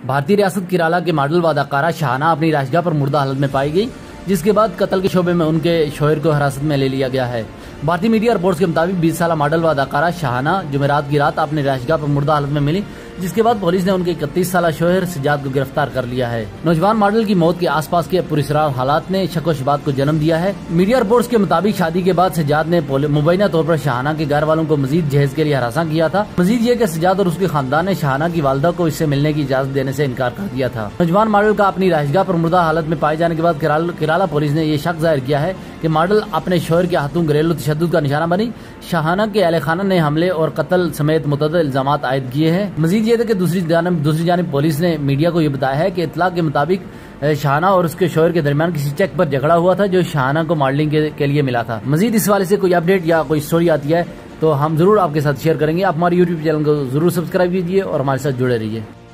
भारतीय रियासत केरला के मॉडल व अदाकारा शाहाना अपनी राजगाह पर मुर्दा हालत में पाई गई, जिसके बाद कत्ल के शोबे में उनके शोहर को हिरासत में ले लिया गया है। भारतीय मीडिया रिपोर्ट्स के मुताबिक 20 साल मॉडल व अदाकारा शाहाना जुमेरात की रात अपनी राजगाह पर मुर्दा हालत में मिली, जिसके बाद पुलिस ने उनके 31 साल शोहर सज्जाद को गिरफ्तार कर लिया है। नौजवान मॉडल की मौत के आसपास के पुरस्रार हालात ने शक व शुबात को जन्म दिया है। मीडिया रिपोर्ट्स के मुताबिक शादी के बाद सज्जाद ने मुबैना तौर पर शाहाना के घर वालों को मजीद जहेज के लिए हरासा किया था। मजीद ये कि सज्जाद और उसके खानदान ने शाहाना की वालदा को इससे मिलने की इजाजत देने से इनकार कर दिया था। नौजवान मॉडल का अपनी राजगाह पर मुर्दा हालत में पाए जाने के बाद केरला पुलिस ने यह शक जाहिर किया है कि मॉडल अपने शोहर के हाथों घरेलू तशद्दुद का निशाना बनी। शाहाना के अहले खाना ने हमले और कत्ल समेत मुतअद्दिद इल्जामात आयद किए हैं। मजीद ये था कि दूसरी जानिब पुलिस ने मीडिया को यह बताया है कि इत्तला के मुताबिक शाहाना और उसके शोहर के दरमियान किसी चेक पर झगड़ा हुआ था जो शाहाना को मॉडलिंग के लिए मिला था। मजीद इस वाले से कोई अपडेट या कोई स्टोरी आती है तो हम जरूर आपके साथ शेयर करेंगे। आप हमारे यूट्यूब चैनल को जरूर सब्सक्राइब कीजिए और हमारे साथ जुड़े रहिए।